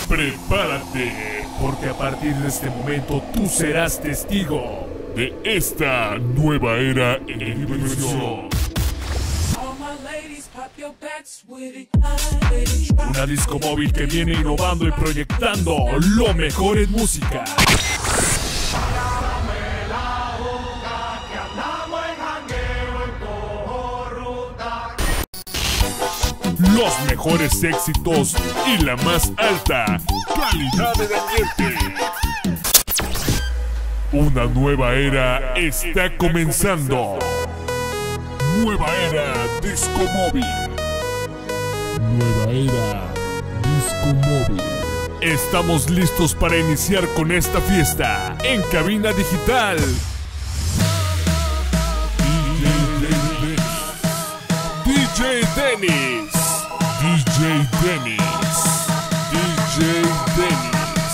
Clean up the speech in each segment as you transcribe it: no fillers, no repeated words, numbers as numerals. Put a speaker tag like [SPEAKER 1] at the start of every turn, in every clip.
[SPEAKER 1] Prepárate, porque a partir de este momento tú serás testigo de esta nueva era en diversión. Una disco móvil que viene innovando y proyectando lo mejor en música. Los mejores éxitos y la más alta calidad del ambiente. Una nueva era está comenzando. Nueva era Disco Móvil. Nueva era Disco Móvil. Estamos listos para iniciar con esta fiesta en Cabina Digital. DJ Dennis. DJ Dennis. DJ Dennis.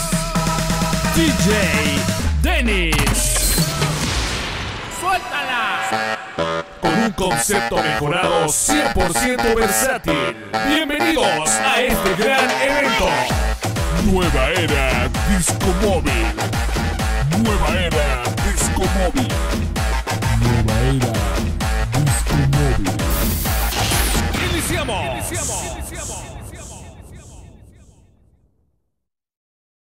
[SPEAKER 1] DJ Dennis. ¡Suéltala! Con un concepto mejorado 100% versátil. Bienvenidos a este gran evento. Nueva era Disco Móvil. Nueva era Disco Móvil. Nueva era Disco Móvil. ¡Iniciamos!